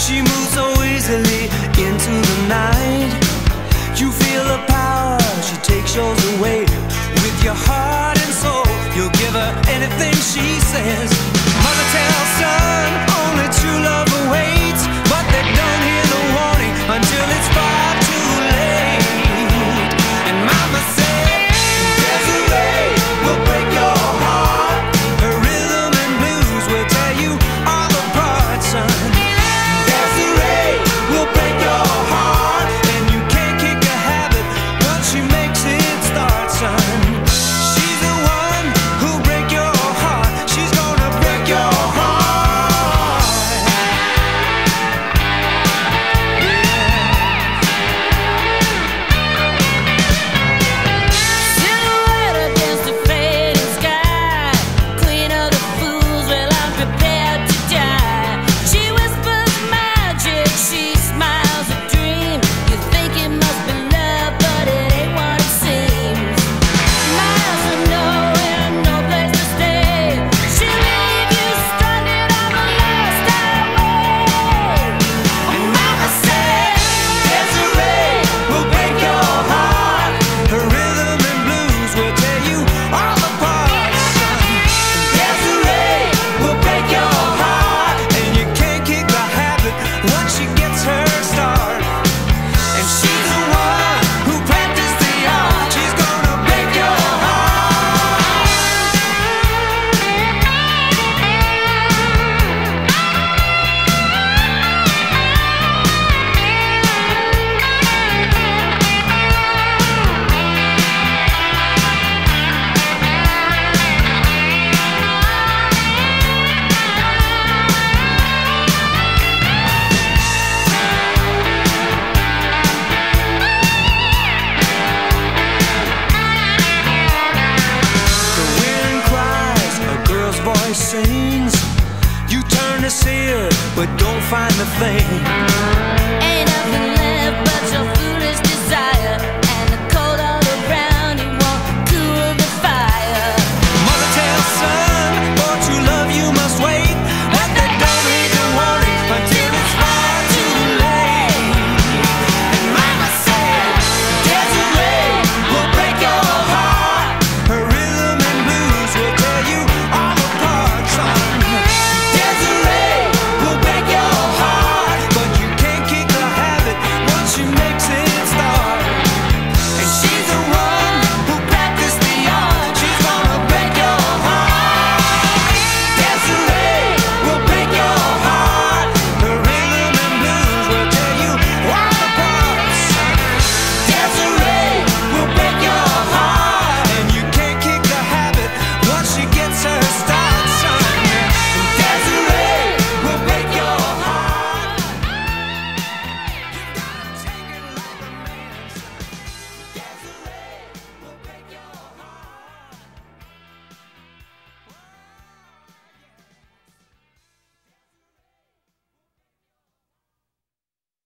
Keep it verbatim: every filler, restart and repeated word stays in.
She moves so easily into the night. You feel her power, she takes yours away. With your heart and soul, you'll give her anything she says. Mother tells son, only true love awaits, but they don't hear the warning until it's far too late. And mama said, Desireé will break your heart. Her rhythm and blues will tear you all apart, son. Desireé will break your heart, and you can't kick a habit once she makes it start, son. She's the one who'll break your heart. She's gonna break your heart. Silhouette against the fading sky, queen of the fools, well I'm prepared to die. She whispers magic, she smiles a dream. You think it must be love, but it ain't what it seems. Miles of nowhere, no place to stay. She'll leave you stranded on the lost highway. And mama said, Desireé will break your heart. Her rhythm and blues will tear you all apart, son. Desireé will break your heart, and you can't kick the habit once she gets her start. And she's the one who practiced the art. She's gonna break your heart. The wind cries, a girl's voice sings. You turn to see her, but don't find the thing.